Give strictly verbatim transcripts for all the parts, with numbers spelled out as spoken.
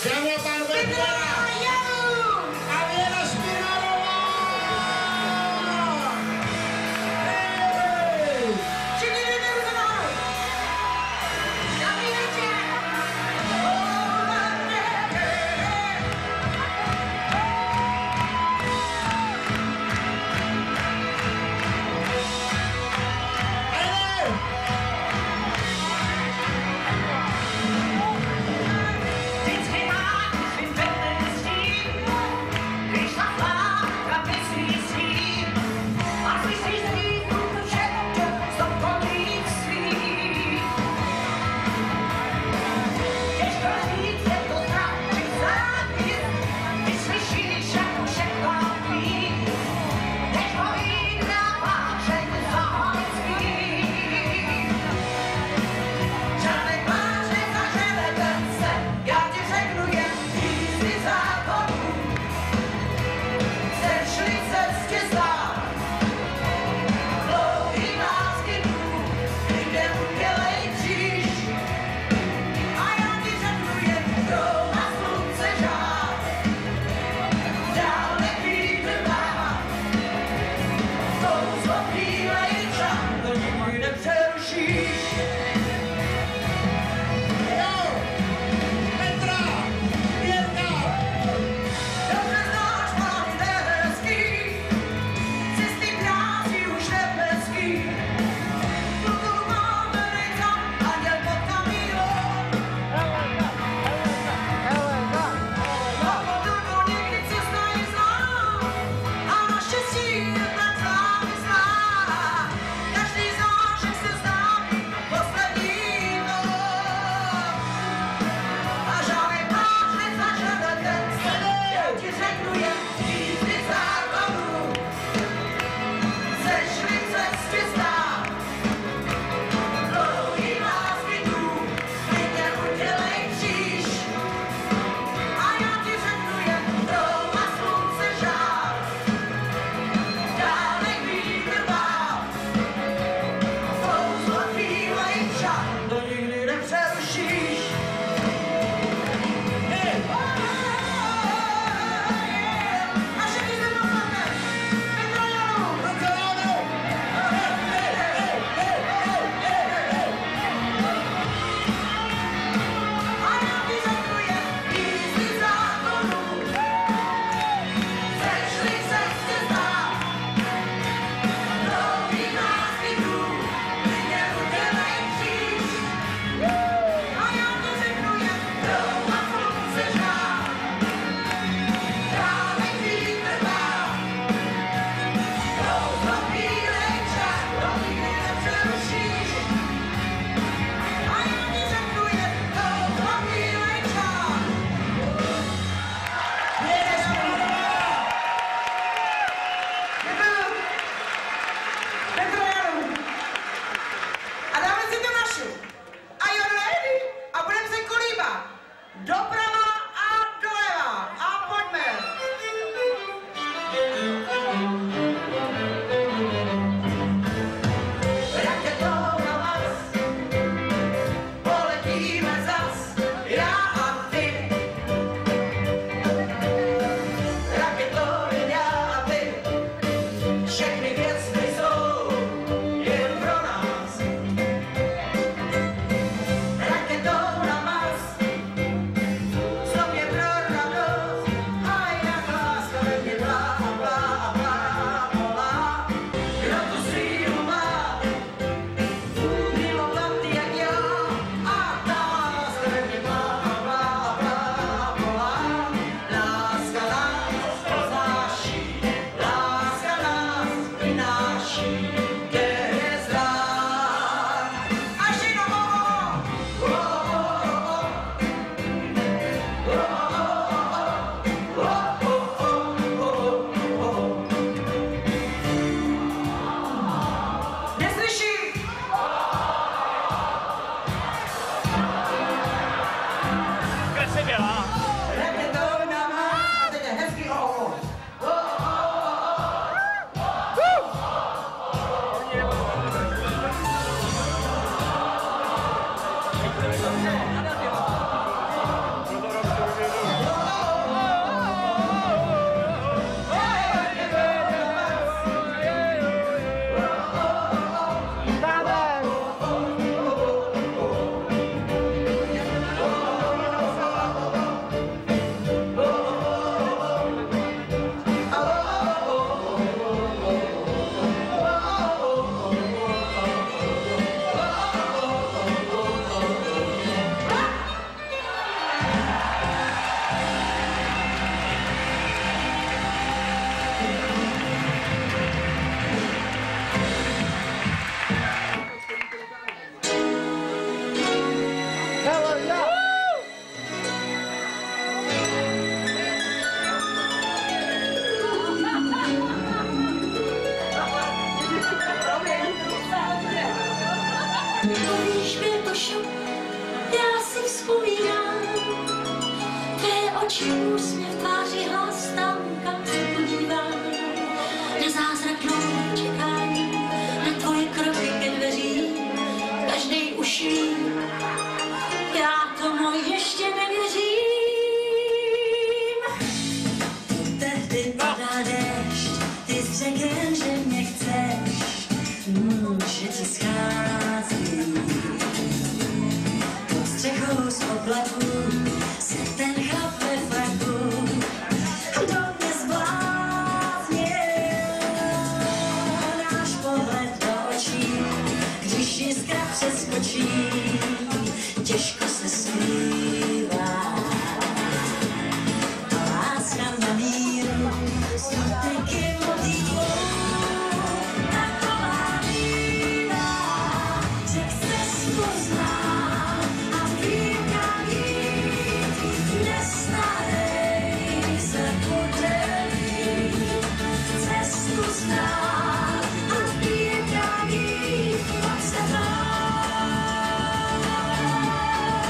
Dámy a pánové, Věra! A Věra Špinarová! Hej! Všichni vyberu za náhodou! Dobrý večer! Vždycky máš si vedle oči, úsměv tváři, hlas tam, kam se podívám. Na zázrak dlouhé čekání, na tvoje kroky ke dveřím, každej už ví, já tomu ještě nevěřím. Tehdy padá déšť, ty jsi řekl, že mě chceš, mm, že ti schází. Pod střechou z oblaků se ten chlap ve fraku do mě zbláznil. Náš pohled do očí, když jiskra přeskočí, těžko se skrývá. A láska na míru, smutek motivů, taková bývá, že cestu znám a vím, kam jít, nestarej se podelit. Cestu znám a vím, kam jít, pak se vrát.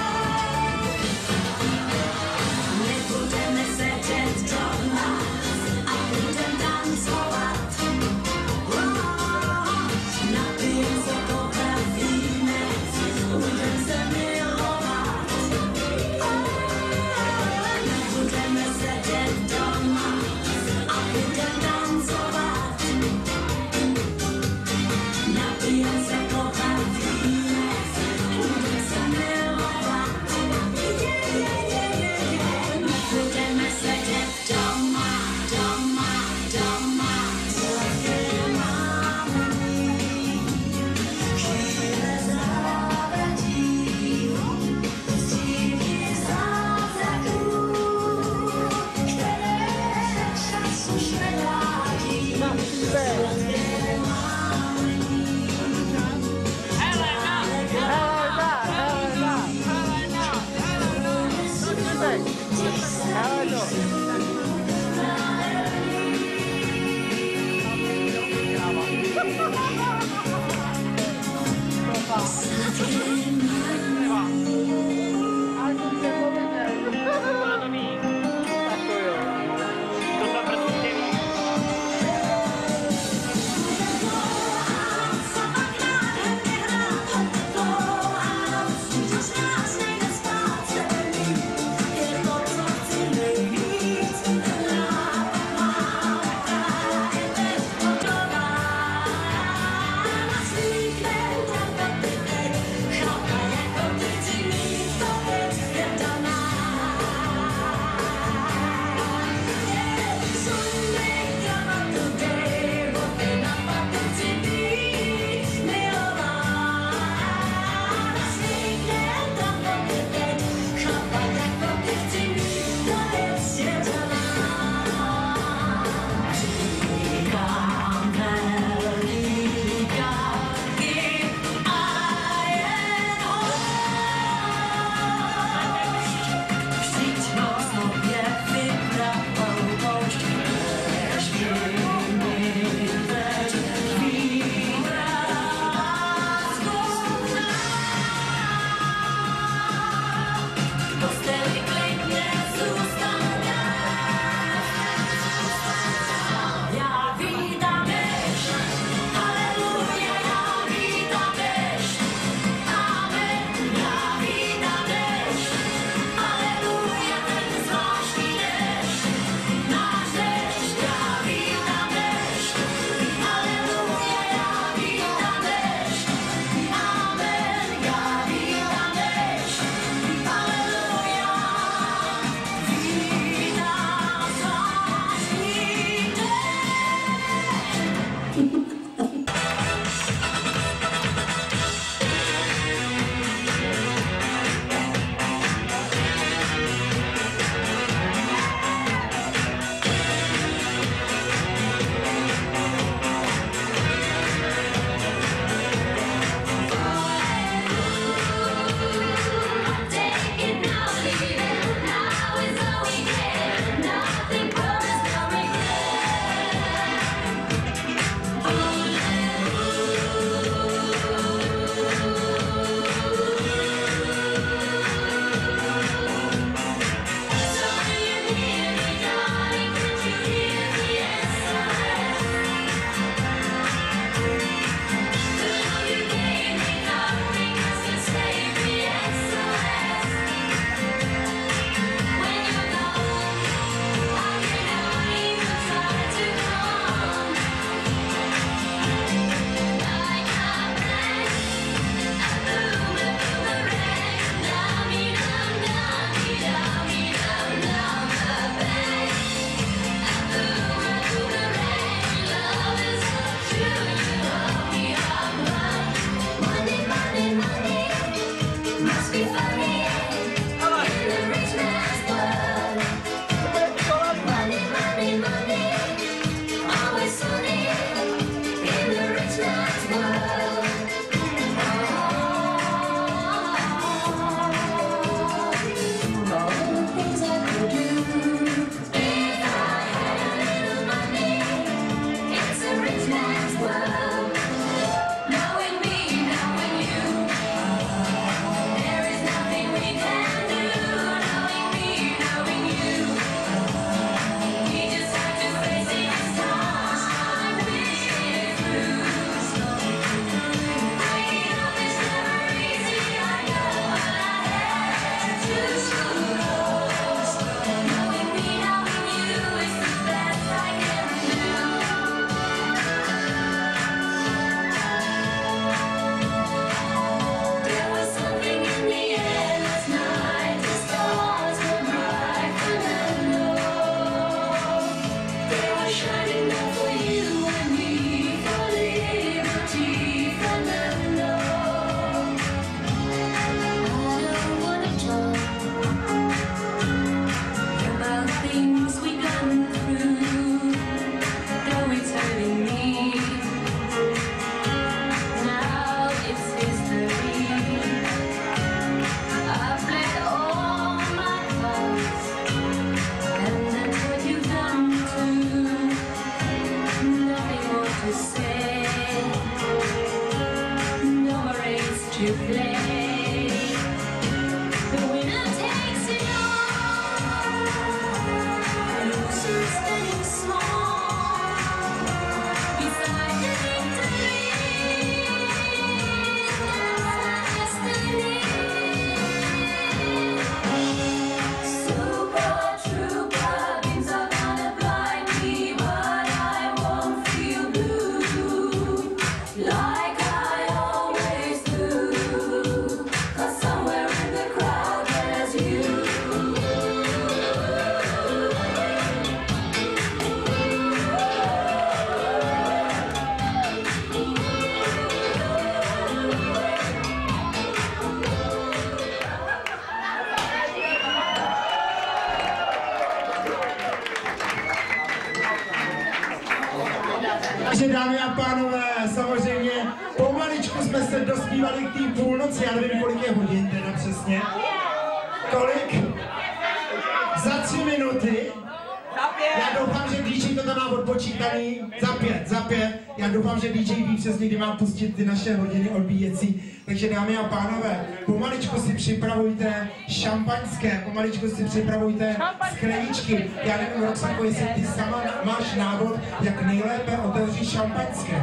Takže dámy a pánové, samozřejmě pomaličku jsme se dospívali k té půlnoci, já nevím, kolik je hodin teda přesně. Kolik? Za tři minuty. Já doufám, že dý džej to tam má odpočítaný. Za pět, za pět. Já doufám, že dý džej ví přesně, kdy má pustit ty naše hodiny odbíjecí. Takže dámy a pánové, pomaličku si připravujte šampaňské, pomaličku si připravujte skleničky. Já nevím, Roxanko, jestli ty sama máš návod, jak nejlépe otevřít šampaňské.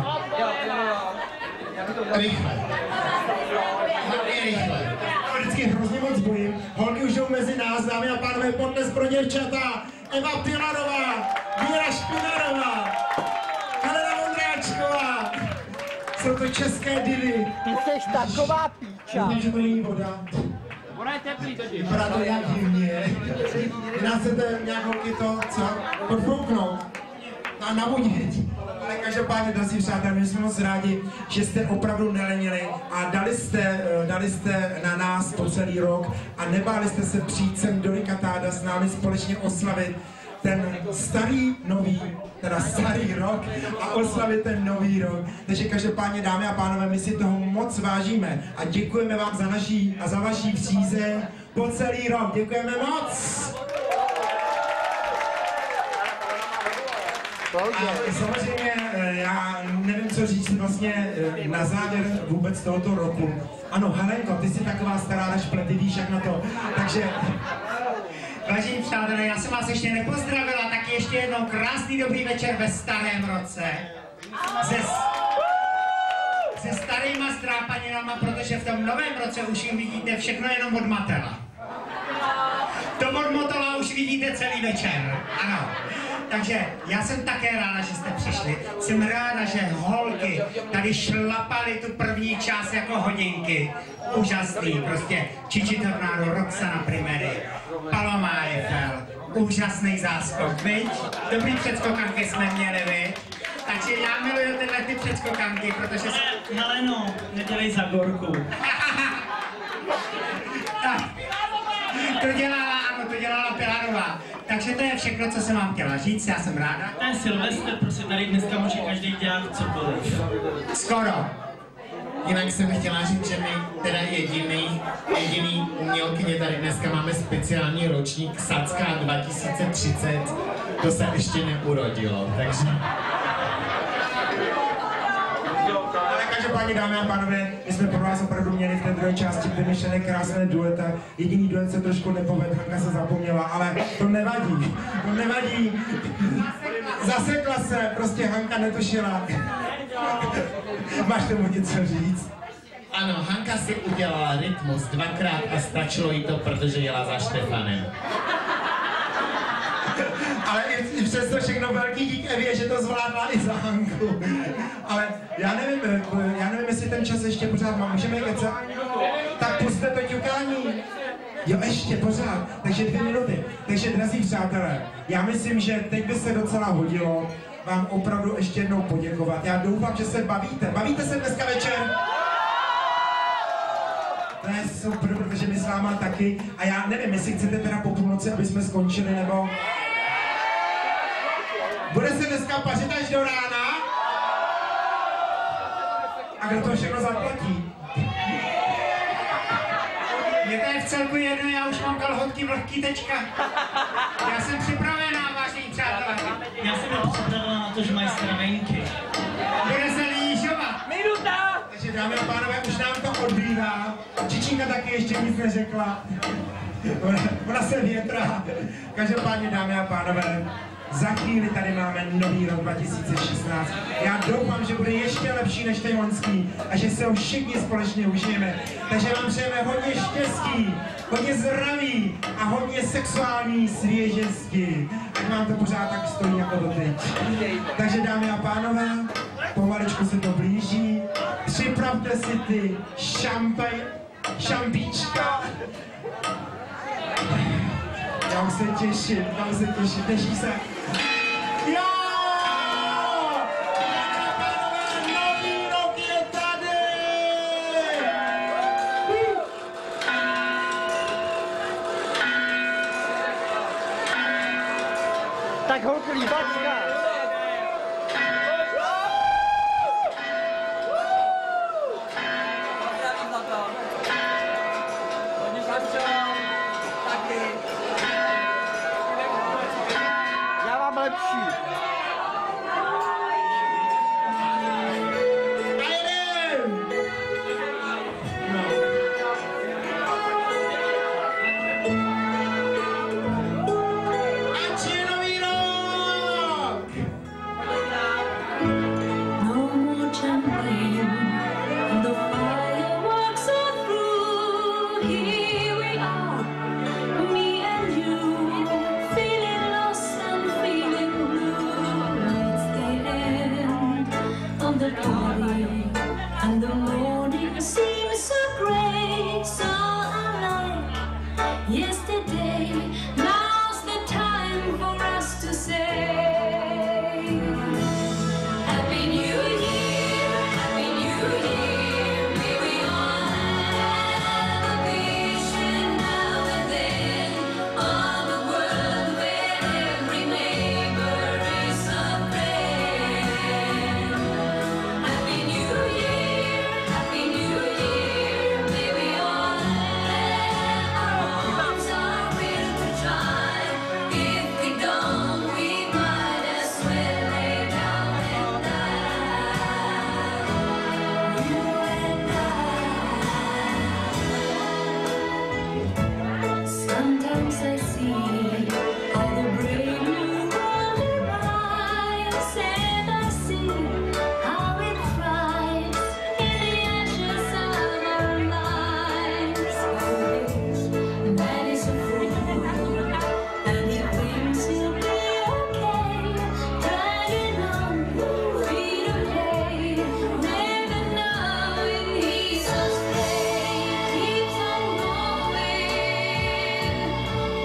Rychle. Hlavně rychle. Já vždycky hrozně moc bojím. Holky už jdou mezi nás, dámy a pánové, potles pro děvčata. Eva Pilarová, Míra Špinarová, Helena Vondráčková. Jsou to české divy. Ty jsi taková píča. Myslím, že to není voda. Ona je teplý totiž. Vypadá to nějak divně. Vy nás chcete nějak holky to, co? Podfouknout. A navodit. Ale každopádně, drazí přátelé, my jsme moc rádi, že jste opravdu nelenili a dali jste, dali jste na nás po celý rok a nebáli jste se přijít sem do Rikatáda s námi společně oslavit ten starý, nový, teda starý rok a oslavit ten nový rok. Takže každopádně, dámy a pánové, my si toho moc vážíme a děkujeme vám za naší a za vaší přízeň po celý rok. Děkujeme moc! A samozřejmě, já nevím, co říct vlastně na závěr vůbec tohoto roku. Ano, Helenko, ty jsi taková stará na šplety, víš jak na to. Takže, vážení přátelé, já jsem vás ještě nepozdravila, tak ještě jednou krásný dobrý večer ve starém roce. Se, se starýma strápaninama, protože v tom novém roce už uvidíte všechno jenom od Matela. To od Motola už vidíte celý večer, ano. Takže já jsem také ráda, že jste přišli. Jsem ráda, že holky tady šlapaly tu první část jako hodinky. Úžasný, prostě Čiči Tornado, Roxana Primery, Paloma Eiffel, úžasný záskok, viď? Dobrý předskokanky jsme měli, viď? Takže já miluju tyhle ty předskokanky, protože... Heleno, nedělej za gorku. To dělala, ano, to dělala Pilarová. Takže to je všechno, co jsem vám chtěla říct, já jsem ráda. To je Silvestr, prostě tady dneska může každý dělat cokoliv. Skoro. Jinak jsem chtěla říct, že my teda jediný, jediný umělkyně tady dneska máme speciální ročník Sacka dva tisíce třicet. To se ještě neurodilo, takže... Každopádně, dámy a pánové, my jsme pro vás opravdu měli v té druhé části vymyšlené krásné dueta. Jediný duet se trošku nepovedl, Hanka se zapomněla, ale to nevadí, to nevadí. Zasekla se, prostě Hanka netušila. Máš tomu něco říct? Ano, Hanka si udělala rytmus dvakrát a stačilo jí to, protože jela za Štefanem. Ale i, i přesto všechno velký dík Evě, že to zvládla i za Hanku. Ale já nevím, já nevím, jestli ten čas ještě pořád mám. Můžeme kecat? Tak puste to ťukání. Jo, ještě pořád. Takže dvě minuty. Takže, drazí přátelé, já myslím, že teď by se docela hodilo vám opravdu ještě jednou poděkovat. Já doufám, že se bavíte. Bavíte se dneska večer? To je super, protože my s váma taky. A já nevím, jestli chcete teda po půlnoci, aby jsme skončili, nebo... Bude se dneska pařit až do rána? A kdo to všechno zaplatí? Mně to je v celku jedno, já už mám kalhotky vlhký tečka. Já jsem připravená, vážení přátelé. Já jsem byl připravená na to, že mají stravenky. Bude se lížovat. Minuta! Takže dámy a pánové, už nám to odbývá. Čičinka taky ještě nic neřekla. Ona, ona se větrá. Každopádně, dámy a pánové, za chvíli tady máme nový rok dva tisíce šestnáct. Já doufám, že bude ještě lepší než ten loňský a že se ho všichni společně užijeme. Takže vám přejeme hodně štěstí, hodně zdraví a hodně sexuální svěžesti. Ať vám to pořád tak stojí jako doteď. Takže, dámy a pánové, pomaličku se to blíží. Připravte si ty šampaj, šampíčka. Já už se těším, já už se těším, těší se. Jo! Dámy a pánové, nový rok je tady! Tak holky, líbačka! Ať je nový rok! No more champagne, and the fireworks are through. Here we are, me and you, feeling lost and feeling blue. It's the end of the party, and the morning seems so gray, so unlike yesterday. Now's the time for us to say Happy New Year, Happy New Year. May we all have a vision now and then of a world where every neighbor is a friend. Happy New Year, Happy New Year. May we all have our arms are will to try. If we don't, we might as well lay down and die. You and I. Sometimes I see all the brave new world arise, and I see how it thrives in the ashes of our lives. Oh, man is a fool, and he thinks he'll be okay, dragging on, free to play, never knowing he's astray, keeps on going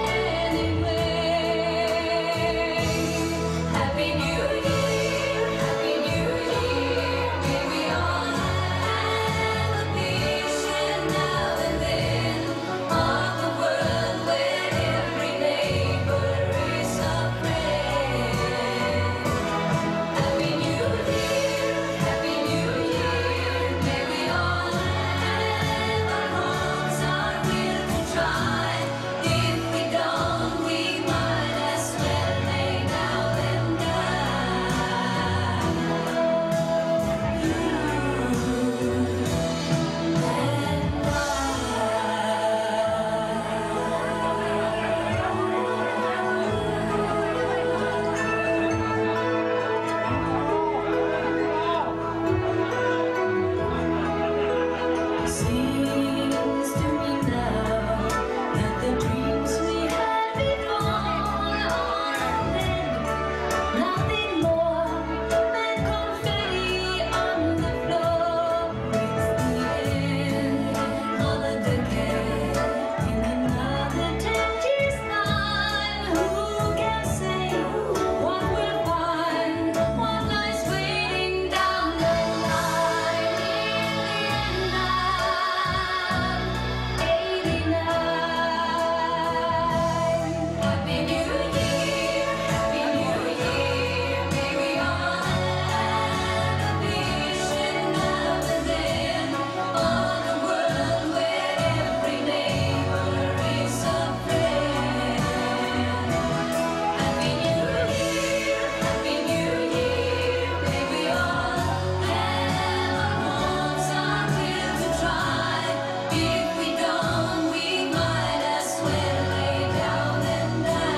anyway. Happy New Year, Happy New Year. May we all have a vision now and then of a world where every neighbor is a friend. Happy New Year, Happy New Year. May we all have our homes, our will to try. If we don't, we might as well lay down and Seems to me now that the dreams we had before are dead. Nothing more than confetti on the floor. It's the end of the decade. In another ten years' time, who can say what we'll find? What lies waiting down the line? In the end, I'm eighty-nine. Happy New Year, Happy New Year. May we all have a vision now and then of a world where every neighbor is a friend. Happy New Year, Happy New Year. May we all have our homes, our will to try. If we don't, we might as well lay down and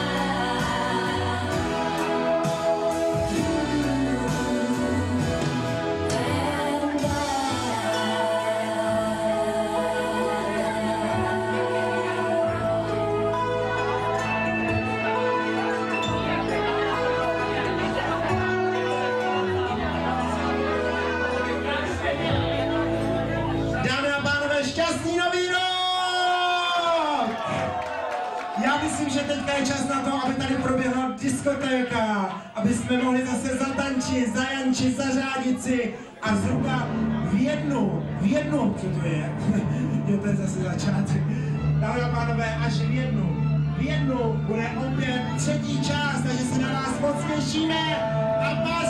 Dámy a pánové, šťastný nový rok! Já myslím, že teďka je čas na to, aby tady proběhla diskotéka, aby jsme mohli zase zatančit, zajančit, zařádit si a zhruba v jednu, v jednu, co to je? Jo, to je zase začátek. Dámy a pánové, až v jednu, v jednu bude opět třetí část, takže se na vás moc těšíme a vás